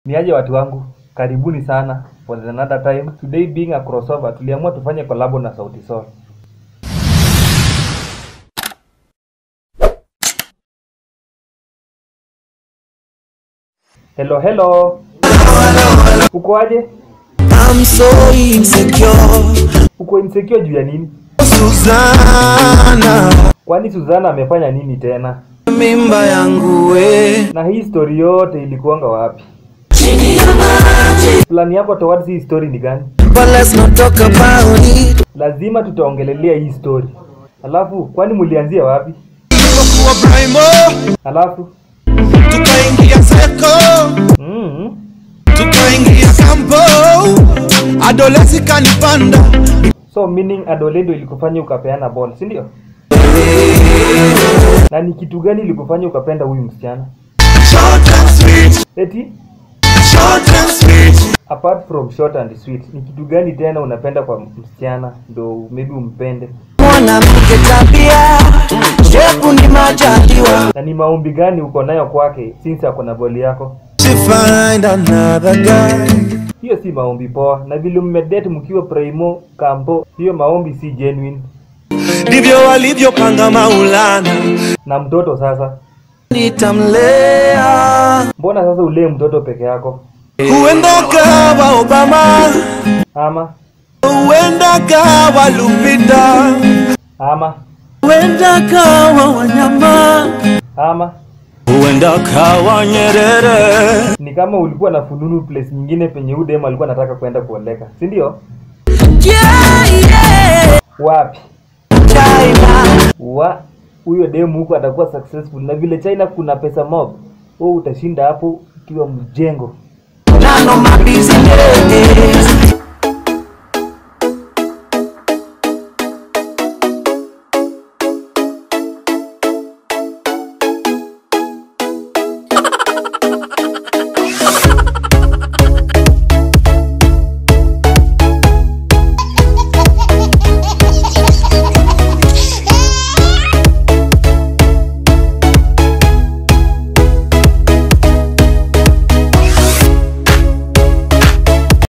Niaje watu wangu, karibuni sana for another time. Today being a crossover, tuliamua tufanye collab na Sauti Sol. Hello. Uko aje? I'm so insecure. Uko insecure juu ya nini? Suzana. Kwani Suzana amefanya nini tena? Mimba yangu we. Na hii story yote ilikuanga wapi? Plan yako towards hii story ni gani? But let's not talk about it. Lazima tutaongelelea hii story. Alafu kwani mlianzia wapi? Kwa Brimo. Alafu Tukaingia seko. Tukaingia kampo. Adolescence kanipanda. So meaning adolescence ilikufanya ukapeana ball, si ndio? Na ni kitu gani ilikufanya ukapenda huyu msichana? Short and sweet. Eti? Short and sweet. Apart from short and sweet, ni kitu gani tena unapenda kwa msichana ndo maybe umpende? Mwanamke tabia, shepu ni majaliwa. Na ni maombi gani uko nayo kwake since ako na boli yako? To find another guy. Hiyo si maombi poa, na vile mmedate mkiwa Primo Kampo, hiyo maombi si genuine. Ndivyo walivyopanga Maulana. Na mtoto sasa? Nitamlea. Mbona sasa ulee mtoto peke yako? Huenda kawa Obama. Ama? Huenda kawa Lupita. Ama? Huenda kawa Wanyama. Ama? Huenda kawa Nyerere. Ni kama ulikuwa na fununu place nyingine penye udem alikuwa anataka kwenda kuoleka, si ndio? Yeah. Wapi? China. Huyo demu huko atakuwa successful, na vile China kuna pesa mob. Wewe utashinda hapo ukiwa mjengo. None of my business.